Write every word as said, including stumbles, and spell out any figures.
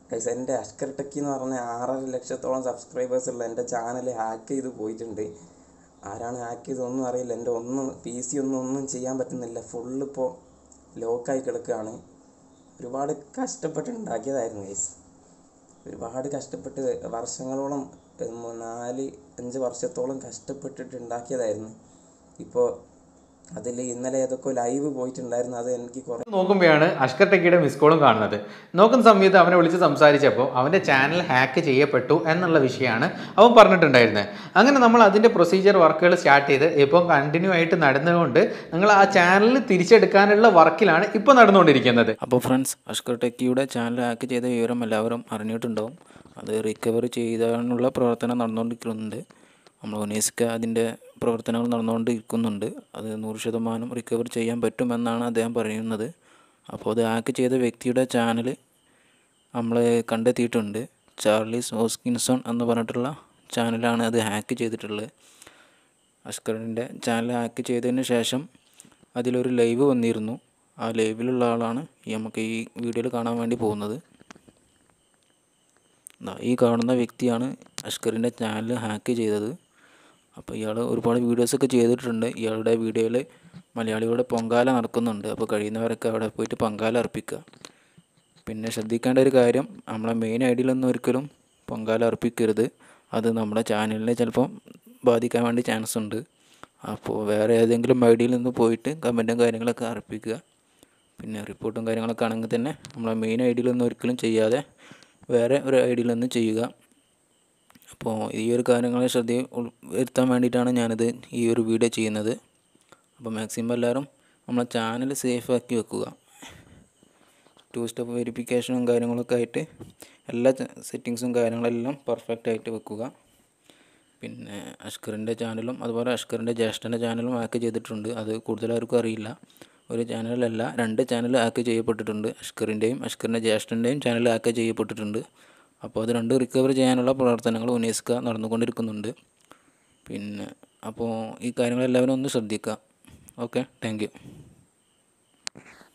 Guys എൻ്റെ Ashkar techie എന്ന് പറഞ്ഞ ആറര ലക്ഷത്തോളം സബ്സ്ക്രൈബേഴ്സ് ഉള്ള എൻ്റെ ചാനൽ ഹാക്ക് ചെയ്ത് പോയിട്ടുണ്ട്. ആരാണ് ഹാക്ക് ചെയ്തതൊന്നും അറിയില്ല. എൻ്റെ ഒന്നും പി സി ഒന്നും ഒന്നും ചെയ്യാൻ പറ്റുന്നില്ല. ഫുള്ളിപ്പോൾ ലോക്കായി കിടക്കുകയാണ്. ഒരുപാട് കഷ്ടപ്പെട്ട് ഉണ്ടാക്കിയതായിരുന്നു ഗൈസ്. ഒരുപാട് കഷ്ടപ്പെട്ട് വർഷങ്ങളോളം നാല് അഞ്ച് വർഷത്തോളം കഷ്ടപ്പെട്ടിട്ട് ഉണ്ടാക്കിയതായിരുന്നു. ഇപ്പോൾ അതിൽ ഇന്നലെ ഏതൊക്കെ ലൈവ് പോയിട്ടുണ്ടായിരുന്നു. അത് എനിക്ക് കുറേ നോക്കുമ്പോഴാണ് അഷ്കർ ടെക്കിയുടെ മിസ് കോളും കാണുന്നത്. നോക്കുന്ന സമയത്ത് അവനെ വിളിച്ച് സംസാരിച്ചപ്പോൾ അവൻ്റെ ചാനൽ ഹാക്ക് ചെയ്യപ്പെട്ടു എന്നുള്ള വിഷയമാണ് അവൻ പറഞ്ഞിട്ടുണ്ടായിരുന്നത്. അങ്ങനെ നമ്മൾ അതിൻ്റെ പ്രൊസീജിയർ വർക്കുകൾ സ്റ്റാർട്ട് ചെയ്ത് ഇപ്പോൾ കണ്ടിന്യൂ ആയിട്ട് നടന്നുകൊണ്ട് നിങ്ങൾ ആ ചാനൽ തിരിച്ചെടുക്കാനുള്ള വർക്കിലാണ് ഇപ്പോൾ നടന്നുകൊണ്ടിരിക്കുന്നത്. അപ്പോൾ ഫ്രണ്ട്സ്, അഷ്കർ ടെക്കിയുടെ ചാനൽ ഹാക്ക് ചെയ്ത വിവരം എല്ലാവരും അറിഞ്ഞിട്ടുണ്ടാവും. അത് റിക്കവർ ചെയ്യാനുള്ള പ്രവർത്തനം നടന്നുകൊണ്ടിരിക്കുന്നുണ്ട്. നമ്മൾ ഉനൈസ്ക്ക് അതിൻ്റെ പ്രവർത്തനങ്ങൾ നടന്നുകൊണ്ടിരിക്കുന്നുണ്ട്. അത് നൂറ് ശതമാനം റിക്കവർ ചെയ്യാൻ പറ്റുമെന്നാണ് അദ്ദേഹം പറയുന്നത്. അപ്പോൾ അത് ഹാക്ക് ചെയ്ത വ്യക്തിയുടെ ചാനൽ നമ്മൾ കണ്ടെത്തിയിട്ടുണ്ട്. ചാർലീസ് ഹോസ്കിൻസൺ എന്ന് പറഞ്ഞിട്ടുള്ള ചാനലാണ് അത് ഹാക്ക് ചെയ്തിട്ടുള്ളത്. അഷ്കറിൻ്റെ ചാനൽ ഹാക്ക് ചെയ്തതിന് ശേഷം അതിലൊരു ലൈവ് വന്നിരുന്നു. ആ ലൈവിലുള്ള ആളാണ് ഈ നമുക്ക് ഈ വീഡിയോയിൽ കാണാൻ വേണ്ടി പോകുന്നത്. ഈ കാണുന്ന വ്യക്തിയാണ് അഷ്കറിൻ്റെ ചാനൽ ഹാക്ക് ചെയ്തത്. അപ്പോൾ ഇയാൾ ഒരുപാട് വീഡിയോസൊക്കെ ചെയ്തിട്ടുണ്ട്. ഇയാളുടെ വീഡിയോയിൽ മലയാളികളുടെ പൊങ്കാല നടക്കുന്നുണ്ട്. അപ്പോൾ കഴിയുന്നവരൊക്കെ അവിടെ പോയിട്ട് പൊങ്കാല അർപ്പിക്കുക. പിന്നെ ശ്രദ്ധിക്കേണ്ട ഒരു കാര്യം, നമ്മളെ മെയിൻ ഐ ഡിയിലൊന്നും ഒരിക്കലും പൊങ്കാല അർപ്പിക്കരുത്. അത് നമ്മുടെ ചാനലിനെ ചിലപ്പം ബാധിക്കാൻ വേണ്ടി ചാൻസ് ഉണ്ട്. അപ്പോൾ വേറെ ഏതെങ്കിലും ഐ ഡിയിൽ നിന്ന് പോയിട്ട് കമൻറ്റും കാര്യങ്ങളൊക്കെ അർപ്പിക്കുക. പിന്നെ റിപ്പോർട്ടും കാര്യങ്ങളൊക്കെ ആണെങ്കിൽ തന്നെ നമ്മളെ മെയിൻ ഐ ഡിയിലൊന്നും ഒരിക്കലും ചെയ്യാതെ വേറെ ഒരു ഐ ഡിയിൽ നിന്ന് ചെയ്യുക. അപ്പോൾ ഈ ഒരു കാര്യങ്ങളെ ശ്രദ്ധ വരുത്താൻ വേണ്ടിയിട്ടാണ് ഞാനിത് ഈ ഒരു വീഡിയോ ചെയ്യുന്നത്. അപ്പോൾ മാക്സിമം എല്ലാവരും നമ്മളെ ചാനൽ സേഫ് ആക്കി വെക്കുക. ടു സ്റ്റെപ്പ് വെരിഫിക്കേഷനും കാര്യങ്ങളൊക്കെ ആയിട്ട് എല്ലാ സെറ്റിങ്സും കാര്യങ്ങളെല്ലാം പെർഫെക്റ്റ് ആയിട്ട് വെക്കുക. പിന്നെ അഷ്കറിൻ്റെ ചാനലും അതുപോലെ അഷ്കറിൻ്റെ ജ്യേഷ്ഠൻ്റെ ചാനലും ഹാക്ക് ചെയ്തിട്ടുണ്ട്. അത് കൂടുതലാർക്കും അറിയില്ല. ഒരു ചാനലല്ല, രണ്ട് ചാനൽ ഹാക്ക് ചെയ്യപ്പെട്ടിട്ടുണ്ട്. അഷ്കറിൻ്റെയും അഷ്കറിൻ്റെ ജ്യേഷ്ഠൻ്റെയും ചാനൽ ഹാക്ക് ചെയ്യപ്പെട്ടിട്ടുണ്ട്. അപ്പോൾ അത് രണ്ട് റിക്കവർ ചെയ്യാനുള്ള പ്രവർത്തനങ്ങൾ ഉനൈസ്ക നടന്നുകൊണ്ടിരിക്കുന്നുണ്ട്. പിന്നെ അപ്പോൾ ഈ കാര്യങ്ങളെല്ലാവരും ഒന്ന് ശ്രദ്ധിക്കുക. Okay, thank U.